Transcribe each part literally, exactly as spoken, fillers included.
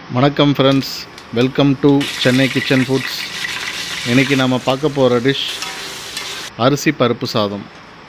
வணக்கம் friends, welcome to Chennai kitchen foods. இன்றைக்கி நாம் பார்க்க போகிற டிஷ் அரிசி பருப்பு சாதம்.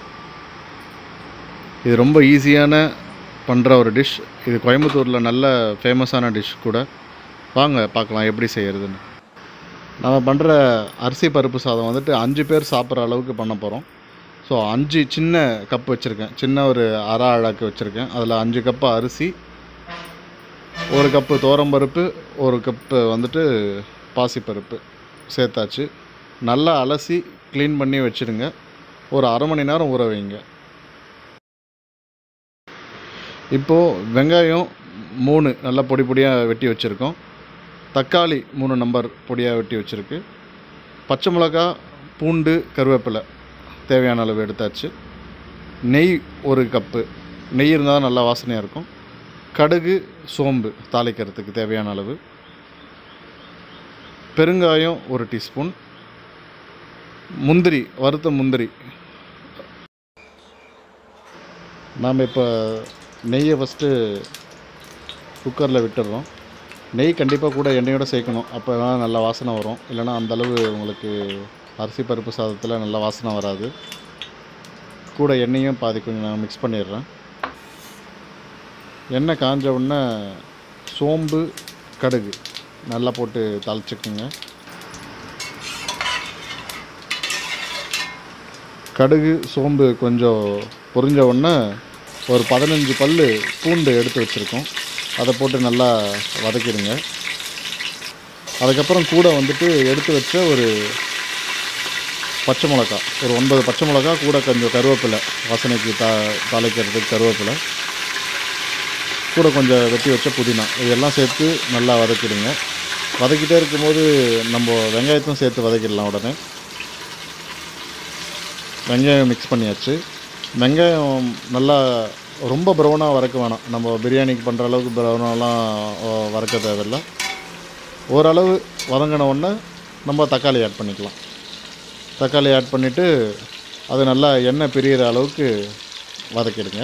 இது ரொம்ப ஈஸியான பண்ணுற ஒரு டிஷ். இது கோயம்புத்தூரில் நல்ல ஃபேமஸான டிஷ் கூட. வாங்க பார்க்கலாம் எப்படி செய்கிறதுன்னு. நம்ம பண்ணுற அரிசி பருப்பு சாதம் வந்துட்டு அஞ்சு பேர் சாப்பிட்ற அளவுக்கு பண்ண போகிறோம். ஸோ அஞ்சு சின்ன கப் வச்சுருக்கேன், சின்ன ஒரு அரை அழாக்கு வச்சுருக்கேன். அதில் அஞ்சு கப்பு அரிசி, ஒரு கப்பு துவரம்பருப்பு, ஒரு கப்பு வந்துட்டு பாசிப்பருப்பு சேர்த்தாச்சு. நல்லா அலசி க்ளீன் பண்ணி வச்சுடுங்க. ஒரு அரை மணி நேரம் ஊற வைங்க. இப்போது வெங்காயம் மூணு நல்லா பொடி பொடியாக வெட்டி வச்சுருக்கோம். தக்காளி மூணு நம்பர் பொடியாக வெட்டி வச்சுருக்கு. பச்சை மிளகா, பூண்டு, கருவேப்பிலை தேவையான அளவு எடுத்தாச்சு. நெய் ஒரு கப்பு, நெய் இருந்தால் தான் நல்லா வாசனையாக இருக்கும். கடுகு, சோம்பு தாளிக்கிறதுக்கு தேவையான அளவு. பெருங்காயம் ஒரு டீஸ்பூன். முந்திரி, வறுத்த முந்திரி. நாம் இப்போ நெய்யை ஃபஸ்ட்டு குக்கரில் விட்டுடுறோம். நெய் கண்டிப்பாக கூட எண்ணெயோடு சேர்க்கணும், அப்போ தான் நல்லா வாசனை வரும். இல்லைனா அந்தளவு உங்களுக்கு அரிசி பருப்பு சாதத்தில் நல்லா வாசனை வராது. கூட எண்ணெயும் பாதி கொஞ்சம் நான் மிக்ஸ் பண்ணிடுறேன். எண்ணெய் காஞ்ச உடனே சோம்பு, கடுகு நல்லா போட்டு தாளிச்சுக்குங்க. கடுகு, சோம்பு கொஞ்சம் பொரிஞ்ச உடனே ஒரு பதினஞ்சு பல் பூண்டு எடுத்து வச்சுருக்கோம், அதை போட்டு நல்லா வதக்கிடுங்க. அதுக்கப்புறம் கூட வந்துட்டு எடுத்து வச்ச ஒரு பச்சை மிளகா, ஒரு ஒன்பது பச்சை மிளகா, கூட கொஞ்சம் கருவேப்பிலை, வாசனைக்கு தா தாளிக்கிறதுக்கு கருவேப்பிலை, கூட கொஞ்சம் வெட்டி வச்ச புதினா, இதெல்லாம் சேர்த்து நல்லா வதக்கிடுங்க. வதக்கிட்டே இருக்கும்போது நம்ம வெங்காயத்தையும் சேர்த்து வதக்கிடலாம். உடனே வெங்காயம் மிக்ஸ் பண்ணியாச்சு. வெங்காயம் நல்லா ரொம்ப ப்ரௌனாக வதக்க வேணாம். நம்ம பிரியாணிக்கு பண்ணுற அளவுக்கு ப்ரௌனாலாம் வதக்க தேவையில்லை. ஓரளவு வதங்கின உடனே நம்ம தக்காளி ஆட் பண்ணிக்கலாம். தக்காளி ஆட் பண்ணிவிட்டு அது நல்லா எண்ணெய் பிரிகிற அளவுக்கு வதக்கிடுங்க.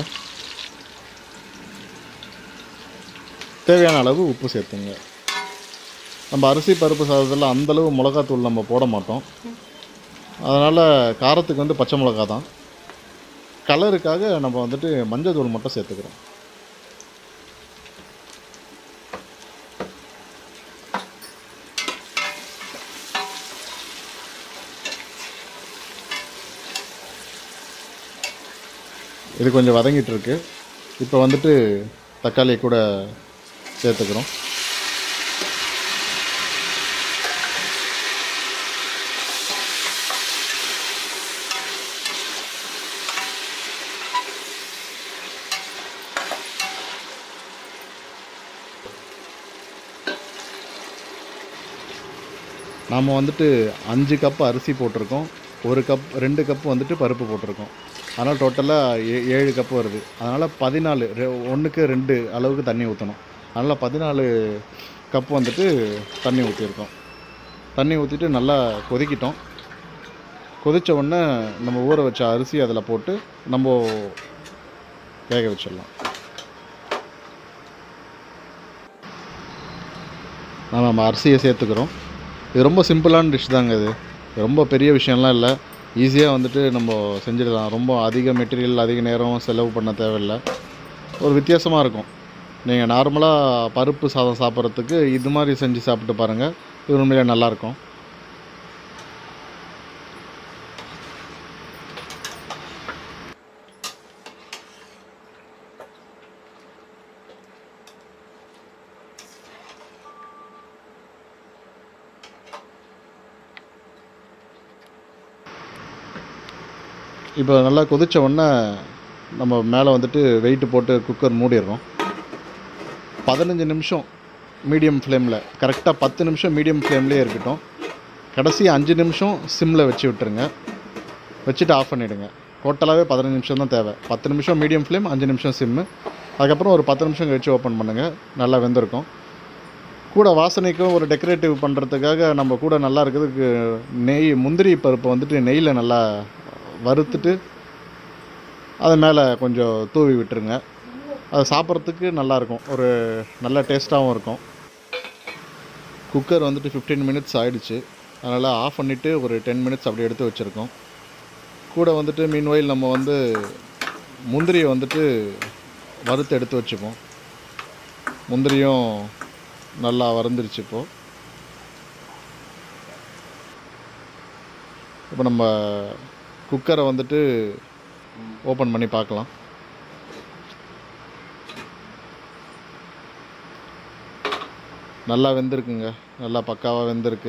தேவையான அளவு உப்பு சேர்த்துங்க. நம்ம அரிசி பருப்பு சாதத்தில் அந்தளவு மிளகாத்தூள் நம்ம போட மாட்டோம். அதனால் காரத்துக்கு வந்து பச்சை மிளகா தான். கலருக்காக நம்ம வந்துட்டு மஞ்சள் தூள் மட்டும் சேர்த்துக்கிறோம். இது கொஞ்சம் வதங்கிட்டுருக்கு. இப்போ வந்துட்டு தக்காளியை கூட சேர்த்துக்கிறோம். நாம் வந்துட்டு அஞ்சு கப்பு அரிசி போட்டிருக்கோம், ஒரு கப் ரெண்டு கப்பு வந்துட்டு பருப்பு போட்டிருக்கோம். அதனால் டோட்டலாக ஏ ஏழு கப்பு வருது. அதனால் பதினாலு ஒன்றுக்கு ரெண்டு அளவுக்கு தண்ணி ஊற்றணும். அதனால் பதினாலு கப்பு வந்துட்டு தண்ணி ஊற்றிருக்கோம். தண்ணி ஊற்றிட்டு நல்லா கொதிக்கிட்டோம். கொதித்த உடனே நம்ம ஊற வச்ச அரிசி அதில் போட்டு நம்ம வேக வச்சிடலாம். நான் நம்ம அரிசியை சேர்த்துக்கிறோம். இது ரொம்ப சிம்பிளான டிஷ் தாங்க. இது ரொம்ப பெரிய விஷயம்லாம் இல்லை. ஈஸியாக வந்துட்டு நம்ம செஞ்சிடலாம். ரொம்ப அதிக மெட்டீரியல், அதிக நேரம் செலவு பண்ண தேவையில்லை. ஒரு வித்தியாசமாக இருக்கும். நீங்கள் நார்மலாக பருப்பு சாதம் சாப்பிட்றதுக்கு இது மாதிரி செஞ்சு சாப்பிட்டு பாருங்கள். இது உண்மையிலே நல்லாயிருக்கும். இப்போ நல்லா கொதித்த உடனே நம்ம மேலே வந்துட்டு வெயிட்டு போட்டு குக்கர் மூடிடுறோம். பதினஞ்சு நிமிஷம் மீடியம் ஃப்ளேமில், கரெக்டாக பத்து நிமிஷம் மீடியம் ஃப்ளேம்லேயே இருக்கட்டும். கடைசி அஞ்சு நிமிஷம் சிம்மில் வச்சு விட்டுருங்க. வச்சுட்டு ஆஃப் பண்ணிவிடுங்க. டோட்டலாகவே பதினஞ்சு நிமிஷம் தான் தேவை. பத்து நிமிஷம் மீடியம் ஃப்ளேம், அஞ்சு நிமிஷம் சிம்மு. அதுக்கப்புறம் ஒரு பத்து நிமிஷம் கழித்து ஓப்பன் பண்ணுங்கள். நல்லா வெந்திருக்கும். கூட வாசனைக்கும் ஒரு டெக்கரேட்டிவ் பண்ணுறதுக்காக நம்ம கூட நல்லா இருக்கிறதுக்கு நெய், முந்திரி பருப்பை வந்துட்டு நெய்யில் நல்லா வறுத்துட்டு அதை மேலே கொஞ்சம் தூவி விட்டுருங்க. அது சாப்பிட்றதுக்கு நல்லாயிருக்கும், ஒரு நல்ல டேஸ்ட்டாகவும் இருக்கும். குக்கர் வந்துட்டு ஃபிஃப்டீன் மினிட்ஸ் ஆகிடுச்சு. அதனால் ஆஃப் பண்ணிவிட்டு ஒரு டென் மினிட்ஸ் அப்படி எடுத்து வச்சுருக்கோம். கூட வந்துட்டு மீன்வைல் நம்ம வந்து முந்திரியை வந்துட்டு வறுத்து எடுத்து வச்சுப்போம். முந்திரியும் நல்லா வறுந்துருச்சு. இப்போது இப்போ நம்ம குக்கரை வந்துட்டு ஓப்பன் பண்ணி பார்க்கலாம். நல்லா வெந்திருக்குங்க, நல்லா பக்காவாக வெந்திருக்கு.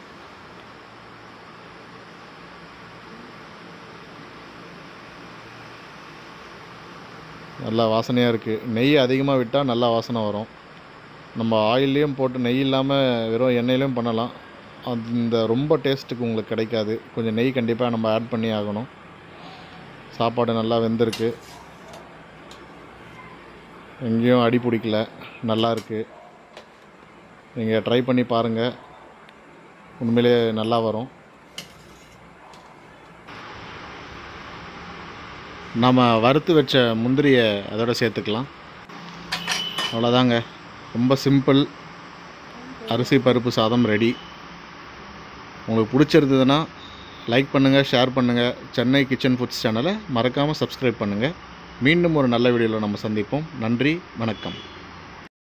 நல்லா வாசனையாக இருக்குது. நெய் அதிகமாக விட்டால் நல்லா வாசனை வரும். நம்ம ஆயில்லையும் போட்டு நெய் இல்லாமல் வெறும் எண்ணெயிலையும் பண்ணலாம். அது இந்த ரொம்ப டேஸ்ட்டுக்கு உங்களுக்கு கிடைக்காது. கொஞ்சம் நெய் கண்டிப்பாக நம்ம ஆட் பண்ணி ஆகணும். சாப்பாடு நல்லா வெந்திருக்கு, எங்கேயும் அடி பிடிக்கல, நல்லா இருக்குது. நீங்கள் ட்ரை பண்ணி பாருங்கள், உண்மையிலே நல்லா வரும். நம்ம வறுத்து வச்ச முந்திரியை அதோட சேர்த்துக்கலாம். அவ்வளோதாங்க, ரொம்ப சிம்பிள் அரிசி பருப்பு சாதம் ரெடி. உங்களுக்கு பிடிச்சிருந்ததுன்னா லைக் பண்ணுங்கள், ஷேர் பண்ணுங்கள். சென்னை கிச்சன் ஃபுட்ஸ் சேனலை மறக்காமல் சப்ஸ்கிரைப் பண்ணுங்கள். மீண்டும் ஒரு நல்ல வீடியோவில் நம்ம சந்திப்போம். நன்றி, வணக்கம்.